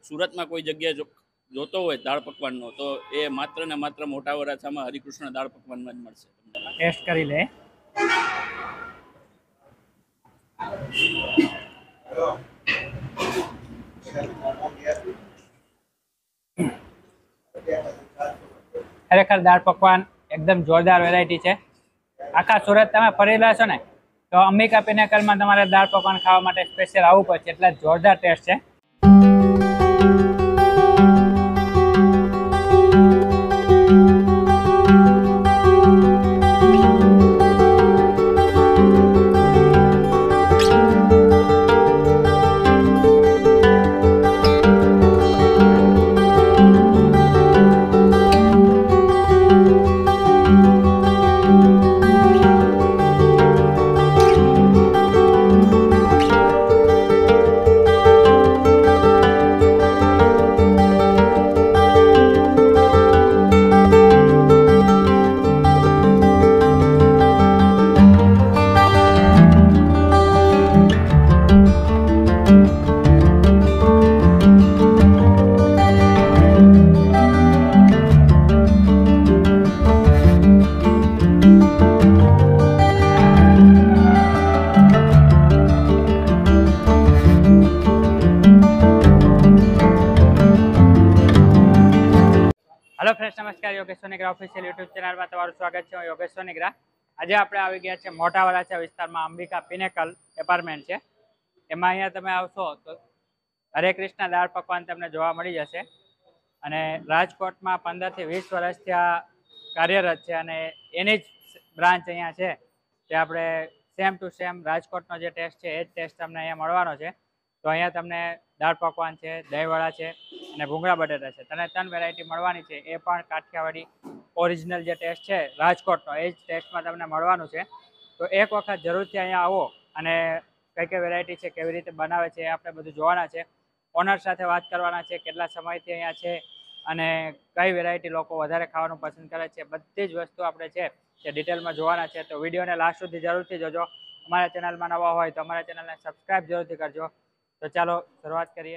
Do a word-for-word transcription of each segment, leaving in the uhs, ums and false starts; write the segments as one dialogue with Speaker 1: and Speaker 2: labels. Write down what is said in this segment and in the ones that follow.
Speaker 1: સુરતમાં કોઈ જગ્યાએ જો જોતો હોય દાળ પકવાનનો તો એ માત્ર ને માત્ર મોટા વરાછામાં હરિકૃષ્ણ દાળ પકવાનમાં જ મળશે.
Speaker 2: ટેસ્ટ કરી લે. ખરેખર દાળ પકવાન એકદમ જોરદાર વેરાયટી છે. આખા સુરત તમે ફરેલા છો ને તો અંબિકા પિનેકલમાં તમારે દાળ પકવાન ખાવા માટે સ્પેશિયલ આવવું પડશે, એટલા જોરદાર ટેસ્ટ છે. हेलो फ्रेंड्स, नमस्कार. Yogesh Sonigra official YouTube channel में તમારું સ્વાગત છે. હું યોગેશ સોનીગ્રા. આજે આપણે આવી ગયા છે મોટા વરાછા વિસ્તારમાં અંબિકા પિનેકલ એપાર્ટમેન્ટ છે. એમાં અહીંયા તમે આવશો તો હરે કૃષ્ણ દાળ પકવાન તમને જોવા મળી જશે. અને રાજકોટમાં પંદરથી વીસ વર્ષથી આ કાર્યરત છે અને એની જ બ્રાન્ચ અહીંયા છે. તે આપણે સેમ ટુ સેમ રાજકોટનો જે ટેસ્ટ છે એ જ ટેસ્ટ તમને અહીંયા મળવાનો છે. તો અહીંયા તમને દાળ પકવાન છે, દહીંવડા છે અને ભૂંગળા બટેટા છે, તને ત્રણ વેરાયટી મળવાની છે. એ પણ કાઠિયાવાડી ઓરિજિનલ જે ટેસ્ટ છે રાજકોટનો એ જ ટેસ્ટમાં તમને મળવાનું છે. તો એક વખત જરૂરથી અહીંયા આવો અને કઈ કઈ વેરાયટી છે, કેવી રીતે બનાવે છે, એ આપણે બધું જોવાના છે. ઓનર સાથે વાત કરવાના છે, કેટલા સમયથી અહીંયા છે અને કઈ વેરાયટી લોકો વધારે ખાવાનું પસંદ કરે છે, બધી જ વસ્તુ આપણે છે તે ડિટેલમાં જોવાના છે. તો વિડીયોને લાસ્ટ સુધી જરૂરથી જોજો. અમારા ચેનલમાં નવા હોય તો અમારા ચેનલને સબસ્ક્રાઈબ જરૂરથી કરજો. તો ચાલો શરૂઆત કરીએ.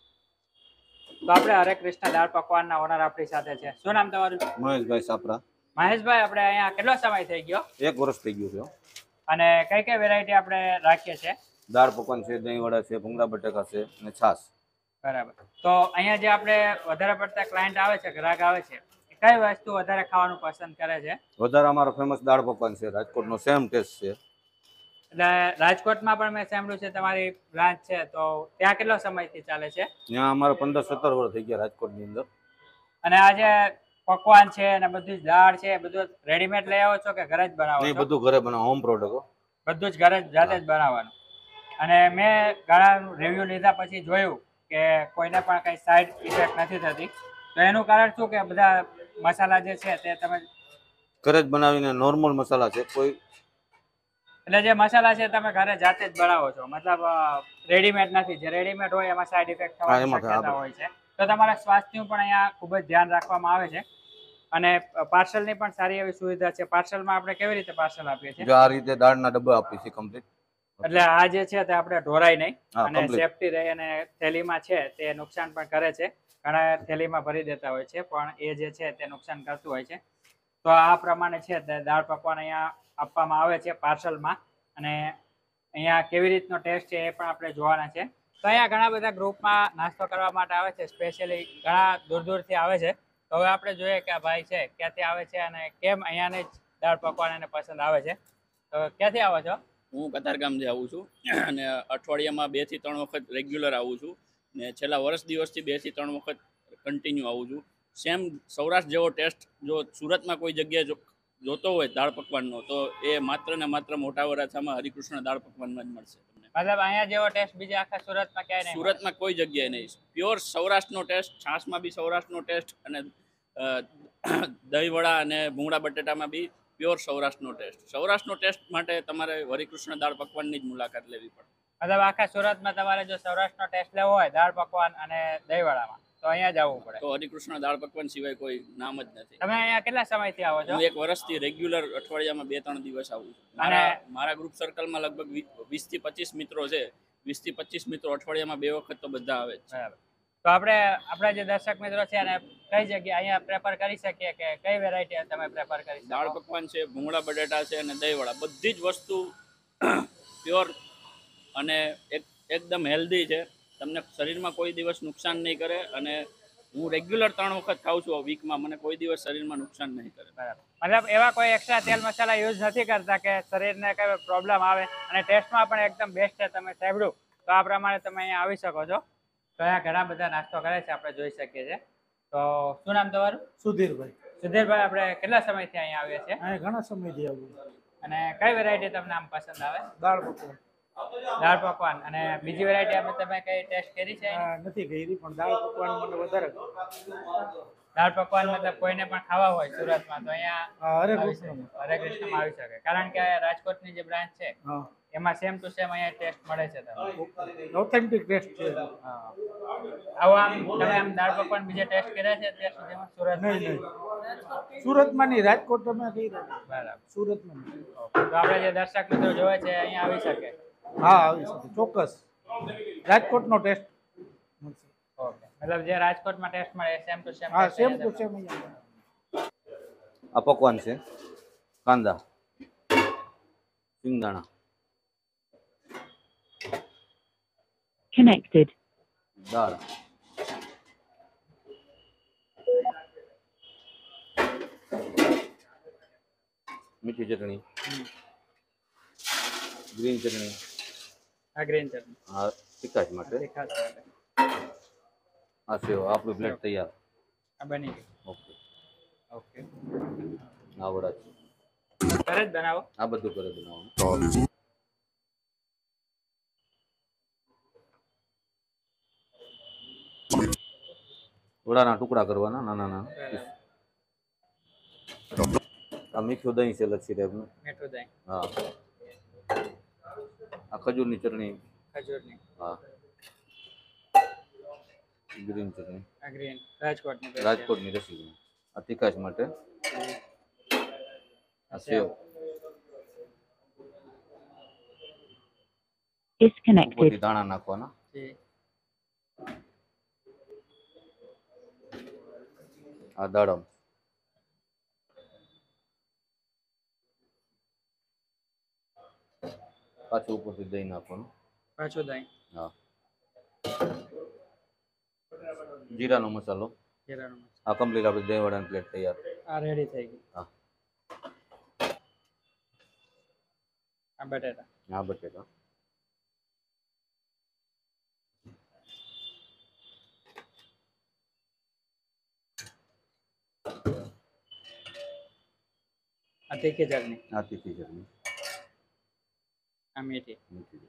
Speaker 2: તો આપણે હરે કૃષ્ણ દાળ પકવાનના ઓનર આપણી સાથે છે. શું નામ તમારું?
Speaker 3: મહેશભાઈ સાપરા.
Speaker 2: મહેશભાઈ, આપણે અહીંયા કેટલો સમય થઈ ગયો
Speaker 3: એક વર્ષ થઈ ગયું છે.
Speaker 2: અને કઈ કઈ વેરાયટી આપણે રાખીએ છીએ?
Speaker 3: દાળ પકવાન છે, દહીં વડા છે, ભૂંગળા બટાકા છે અને છાશ.
Speaker 2: બરાબર. તો અહીંયા જે આપણે વધારે પડતા ક્લાયન્ટ આવે છે, ગ્રાહક આવે છે, એ કઈ વસ્તુ વધારે ખાવાનું પસંદ કરે છે?
Speaker 3: વધારે અમારો ફેમસ દાળ પકવાન છે. રાજકોટનો સેમ ટેસ્ટ છે.
Speaker 2: એટલે રાજકોટમાં પણ મેં સાંભળ્યું છે તમારી બ્રાન્ચ છે, તો ત્યાં કેટલો સમયથી ચાલે છે?
Speaker 3: ત્યાં અમારે પંદર સત્તર વર્ષ થઈ ગયા રાજકોટની અંદર.
Speaker 2: અને આ જે પકવાન છે અને બધી જ દાળ છે બધું રેડીમેડ લઈ આવો છો કે ઘરે જ બનાવો
Speaker 3: નહીં,
Speaker 2: છો?
Speaker 3: બધું ઘરે બનાવો, હોમ પ્રોડક્ટ.
Speaker 2: બધું જ ઘરે જ જાતે જ બનાવવાનું. અને મેં ઘણા રિવ્યુ લીધા પછી જોયું કે કોઈને પણ કઈ સાઈડ ઇફેક્ટ નથી થતી. તો એનું કારણ શું કે બધા મસાલા જે છે તે તમે
Speaker 3: ઘરે જ બનાવીને નોર્મલ મસાલા છે. કોઈ
Speaker 2: એટલે જે મસાલા છે તમે ઘરે જાતે જ બનાવો છો, મતલબ રેડીમેડ નથી. જે રેડીમેડ હોય એમાં સાઈડ ઇફેક્ટ થવાની શક્યતા હોય છે. તો તમારા સ્વાસ્થ્યનું પણ અહીંયા ખૂબ જ ધ્યાન રાખવામાં આવે છે. અને પાર્સલની પણ સારી એવી સુવિધા છે. પાર્સલમાં આપણે કેવી રીતે પાર્સલ આપીએ છીએ?
Speaker 3: જો આ રીતે દાળના ડબ્બા આપી છે કમ્પ્લીટ.
Speaker 2: એટલે આ જે છે તે આપણે ઢોરાય નહીં
Speaker 3: હા,
Speaker 2: અને
Speaker 3: complete.
Speaker 2: સેફટી રહે. અને થેલીમાં છે તે નુકસાન પણ કરે છે. ઘણા થેલીમાં ભરી દેતા હોય છે પણ એ જે છે તે નુકસાન કરતું હોય છે. તો આ પ્રમાણે છે તે દાળ પકવાન અહીંયા આપવામાં આવે છે પાર્સલમાં. અને અહીંયા કેવી રીતનો ટેસ્ટ છે એ પણ આપણે જોવાના છે. તો અહીંયા ઘણા બધા ગ્રુપમાં નાસ્તો કરવા માટે આવે છે, સ્પેશિયલી ઘણા દૂર દૂરથી આવે છે. તો હવે આપણે જોઈએ કે આ ભાઈ છે ક્યાંથી આવે છે અને કેમ અહીંયાને જ દાળ પકવાન એને પસંદ આવે છે. તો ક્યાંથી આવો છો?
Speaker 1: હું કતારગામથી આવું છું અને અઠવાડિયામાં બે થી ત્રણ વખત રેગ્યુલર આવું છું ને છેલ્લા વર્ષ દિવસથી બે થી ત્રણ વખત કન્ટિન્યુ આવું છું. સેમ સૌરાષ્ટ્ર જેવો ટેસ્ટ જો સુરતમાં કોઈ જગ્યાએ જો જોતો હોય દાળ પકવાનનો તો એ માત્ર ને માત્ર મોટા વરાછામાં હરિકૃષ્ણ દાળ પકવાનમાં જ મળશે તમને.
Speaker 2: મતલબ અહીંયા જેવો ટેસ્ટ બીજા આખા સુરતમાં ક્યાંય નહીં?
Speaker 1: સુરતમાં કોઈ જગ્યાએ નહીં. પ્યોર સૌરાષ્ટ્રનો ટેસ્ટ, છાશમાં બી સૌરાષ્ટ્રનો ટેસ્ટ અને દહીંવડા અને ભૂંગળા બટેટામાં બી પ્યોર સૌરાષ્ટ્રનો ટેસ્ટ. સૌરાષ્ટ્રનો ટેસ્ટ માટે તમારે હરિકૃષ્ણ દાળ પકવાનની જ મુલાકાત લેવી પડે.
Speaker 2: મતલબ આખા સુરતમાં તમારે જો સૌરાષ્ટ્રનો ટેસ્ટ લેવો હોય દાળ પકવાન અને દહીંવડામાં તો અહીંયા જ આવવું પડે.
Speaker 1: તો હરિકૃષ્ણ દાળ પકવાન સિવાય કોઈ નામ જ નથી.
Speaker 2: તમે અહીંયા કેટલા સમયથી આવો છો?
Speaker 1: હું એક વર્ષથી રેગ્યુલર અઠવાડિયામાં બે ત્રણ દિવસ આવું છું.
Speaker 2: અને
Speaker 1: મારા ગ્રુપ સર્કલમાં લગભગ વીસ થી પચીસ મિત્રો છે. વીસ થી પચીસ મિત્રો અઠવાડિયામાં બે વખત તો બધા આવે જ છે.
Speaker 2: બરાબર. તો આપણે આપણા જે દર્શક મિત્રો છે એને કઈ જગ્યાએ અહીંયા પ્રેફર કરી શકીએ કે કઈ વેરાયટી તમે પ્રેફર કરી શકો?
Speaker 1: દાળ પકવાન છે, ભૂંગળા બટેટા છે અને દહીંવડા, બધી જ વસ્તુ પ્યોર અને એક એકદમ હેલ્ધી છે. તમને શરીરમાં કોઈ દિવસ નુકસાન નહીં કરે અને હું રેગ્યુલર ત્રણ વખત ખાઉં છું વીકમાં, મને કોઈ દિવસ શરીરમાં નુકસાન નહીં કરે.
Speaker 2: બરાબર. મતલબ એવા કોઈ એક્સ્ટ્રા તેલ મસાલા યુઝ નથી કરતા કે શરીરને કઈ પ્રોબ્લેમ આવે, અને ટેસ્ટમાં પણ એકદમ બેસ્ટ છે. તમે સાંભળ્યું તો આ પ્રમાણે તમે અહીંયા આવી શકો છો. તો અહીંયા ઘણા બધા નાસ્તો કરે છે, આપણે જોઈ શકીએ છીએ. તો શું નામ તમારું?
Speaker 4: સુધીરભાઈ.
Speaker 2: સુધીરભાઈ, આપણે કેટલા સમયથી અહીંયા આવીએ છીએ
Speaker 4: અહીંયા ઘણા સમયથી આવું.
Speaker 2: અને કઈ વેરાયટી તમને આમ પસંદ આવે?
Speaker 4: દાળ પકવાન.
Speaker 2: દાળ પકવાન. અને બીજી વેરાયટી આપણે તમે કઈ ટેસ્ટ કરી છે?
Speaker 4: આ નથી કરી પણ દાળ પકવાન મને વધારે ગમે.
Speaker 2: દાળ પકવાન મતલબ કોઈને પણ ખાવા હોય સુરતમાં તો અહીંયા
Speaker 4: હા, હરે
Speaker 2: આવી
Speaker 4: કૃષ્ણ.
Speaker 2: શકે. હરે કૃષ્ણમાં આવી શકે, કારણ કે રાજકોટની જે બ્રાન્ચ છે
Speaker 4: હા,
Speaker 2: એમાં સેમ ટુ સેમ અહીંયા ટેસ્ટ મળે છે તમને.
Speaker 4: ઓથેન્ટિક ટેસ્ટ છે.
Speaker 2: હા. આવો આમ તમે આમ દાળ પકવાન બીજા ટેસ્ટ કર્યા છે અત્યાર સુધીમાં સુરતમાં?
Speaker 4: નહીં નહીં સુરતમાં નહીં, રાજકોટ તમે કહી રહ્યા.
Speaker 2: બરાબર.
Speaker 4: સુરતમાં નહીં.
Speaker 2: તો આપણે જે દર્શક મિત્રો જોવે છે અહીંયા આવી શકે.
Speaker 4: હા, આવી શકે ચોક્કસ. રાજકોટનો ટેસ્ટ મળશે.
Speaker 2: ઓકે, મતલબ જે રાજકોટમાં ટેસ્ટ મળે સેમ ટુ સેમ.
Speaker 4: હા, સેમ ટુ સેમ.
Speaker 3: આ પકવાન છે, કાંદા, સિંગદાણા,
Speaker 5: Connected.
Speaker 3: દાળ, મીઠી ચટણી, ગ્રીન ચટણી,
Speaker 2: આ ગ્રીન ચટણી
Speaker 3: આ તીખાશ માટે,
Speaker 2: તીખાશ માટે.
Speaker 3: આ સેવ, આપણી પ્લેટ તૈયાર.
Speaker 2: આ બની ગઈ.
Speaker 3: ઓકે,
Speaker 2: ઓકે,
Speaker 3: આ વડા છે,
Speaker 2: ઘરે જ બનાવો?
Speaker 3: આ બધું ઘરે બનાવવાનું. વડાના ટુકડા કરવાના નાના નાના. આ મીઠું દહીં છે લચ્છી ટાઈપનું.
Speaker 2: મીઠું દહીં.
Speaker 3: હા, આ ખજૂરની ચટણી.
Speaker 2: ખજૂરની.
Speaker 3: હા, ગ્રીન ચટણી,
Speaker 2: આ ગ્રીન રાજકોટની special.
Speaker 3: રાજકોટની રેસીપી. આ તીખાશ માટે, આ સેવ,
Speaker 5: Disconnected.
Speaker 3: ઉપરથી દાણા નાખવાના.
Speaker 2: જી.
Speaker 3: આ દાડમ, પાછું ઉપરથી દહીં નાખવાનું.
Speaker 2: પાછું દહીં.
Speaker 3: હા, જીરાનો મસાલો.
Speaker 2: જીરાનો મસાલો.
Speaker 3: આ કમ્પ્લીટ આપણી દહીં વડાની પ્લેટ તૈયાર.
Speaker 2: આ રેડી થઈ ગઈ.
Speaker 3: હા,
Speaker 2: આ બટેટા.
Speaker 3: આ બટેટા,
Speaker 2: આ તીખી ચટણી.
Speaker 3: આ તીખી ચટણી,
Speaker 2: આ મીઠી.
Speaker 3: મીઠી,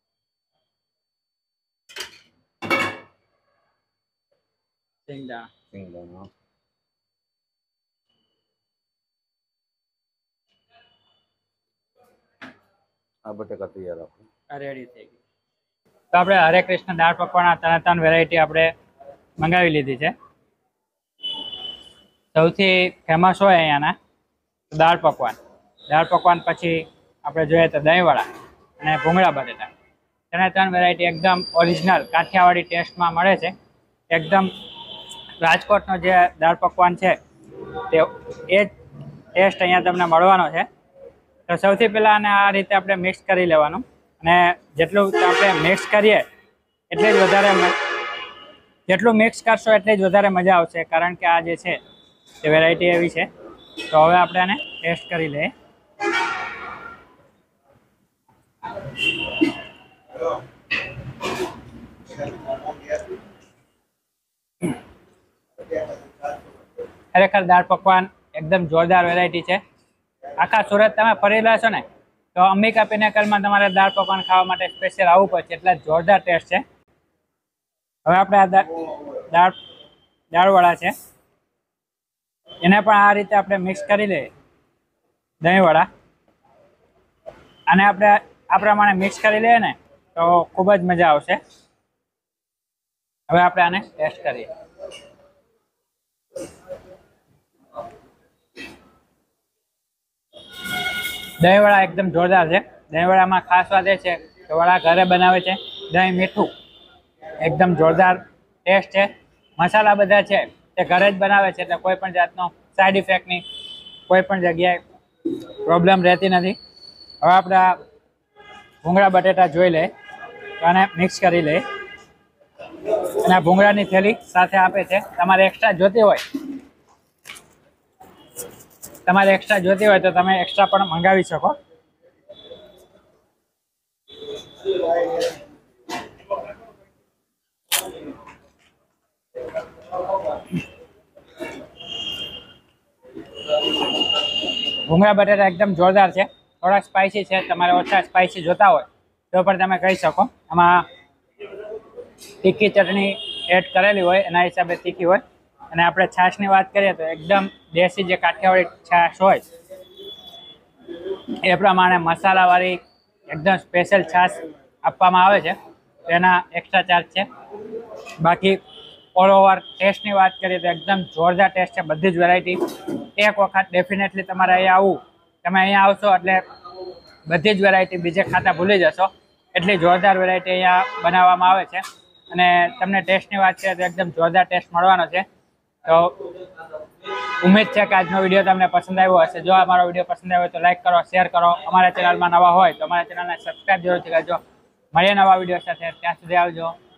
Speaker 2: સિંગદાણા.
Speaker 3: સિંગદાણા, આ બટેકા તૈયાર આપણે.
Speaker 2: આ રેડી થઈ ગઈ. તો આપણે હરે કૃષ્ણ દાળ પકવાના ત્રણ ત્રણ વેરાયટી આપણે મંગાવી લીધી છે. સૌથી ફેમસ હોય અહીંયાના દાળ પકવાન. દાળ પકવાન પછી આપણે જોઈએ તો દહીંવડા અને ભૂંગળા બટેટા. ત્રણે ત્રણ વેરાયટી એકદમ ઓરિજિનલ કાઠિયાવાડી ટેસ્ટમાં મળે છે. એકદમ રાજકોટનો જે દાળ પકવાન છે તે એ જ ટેસ્ટ અહીંયા તમને મળવાનો છે. તો સૌથી પહેલાં આને આ રીતે આપણે મિક્સ કરી લેવાનું, અને જેટલું આપણે મિક્સ કરીએ એટલે જ વધારે જેટલું મિક્સ કરશો એટલી જ વધારે મજા આવશે, કારણ કે આ જે છે તે વેરાયટી એવી છે. તો હવે આપણે આને ટેસ્ટ કરી લઈએ. ખરેખર દાળ પકવાન એકદમ જોરદાર વેરાયટી છે. આખા સુરત તમે ફરેલા છો ને તો અંબિકા પિનેકલમાં તમારે દાળ પકવાન ખાવા માટે સ્પેશિયલ આવવું પડશે, એટલા જોરદાર ટેસ્ટ છે. હવે આપણે આ દાળ દાળવડા છે એને પણ આ રીતે આપણે મિક્સ કરી લઈએ. દહીંવડા અને આપણે આ પ્રમાણે મિક્સ કરી લઈએ ને તો ખૂબ જ મજા આવશે. હવે આપણે આને ટેસ્ટ કરીએ. દહીંવડા એકદમ જોરદાર છે. દહીંવડામાં ખાસ વાત એ છે કે વડા ઘરે બનાવે છે. દહીં મીઠું એકદમ જોરદાર ટેસ્ટ છે. મસાલા બધા છે તે ઘરે જ બનાવે છે, એટલે કોઈ પણ જાતનો સાઈડ ઇફેક્ટની કોઈ પણ જગ્યાએ પ્રોબ્લેમ રહેતી નથી. હવે આપણે આ ભૂંગળા બટેટા જોઈ લઈએ અને મિક્સ કરી લઈએ. અને આ ભૂંગળાની થેલી સાથે આપે છે. તમારે એક્સ્ટ્રા જોતી હોય તમારે એક્સ્ટ્રા જોતી હોય તો તમે એક્સ્ટ્રા પણ મંગાવી શકો. ભૂંગળા બટેટા એકદમ જોરદાર છે. થોડા સ્પાઇસી છે. તમારે ઓછા સ્પાઇસી જોતા હોય તો પણ તમે કહી શકો. આમાં તીખી ચટણી એડ કરેલી હોય એના હિસાબે તીખી હોય. અને આપણે છાશની વાત કરીએ તો એકદમ દેશી જે કાઠિયાવાડી છાશ હોય એ પ્રમાણે મસાલાવાળી એકદમ સ્પેશિયલ છાશ આપવામાં આવે છે. એના એક્સ્ટ્રા ચાર્જ છે. બાકી ઓલ ઓવર ટેસ્ટની વાત કરીએ તો એકદમ જોરદાર ટેસ્ટ છે. બધી જ વેરાયટી એક વખત ડેફિનેટલી તમારે અહીંયા આવવું. તમે અહીંયા આવશો એટલે બધી જ વેરાયટી બીજે ખાતા ભૂલી જશો. એટલી જોરદાર વેરાયટી અહીંયા બનાવવામાં આવે છે. અને તમને ટેસ્ટની વાત કરીએ તો એકદમ જોરદાર ટેસ્ટ મળવાનો છે. તો ઉમેદ છે કે આજનો વિડીયો તમને પસંદ આવ્યો હશે. જો અમારો વિડીયો પસંદ આવ્યો તો લાઈક કરો, શેર કરો. અમારા ચેનલમાં નવા હોય તો અમારા ચેનલને સબસ્ક્રાઈબ જરૂરથી કરજો. મળીએ નવા વિડીયો સાથે. ત્યાં સુધી આવજો.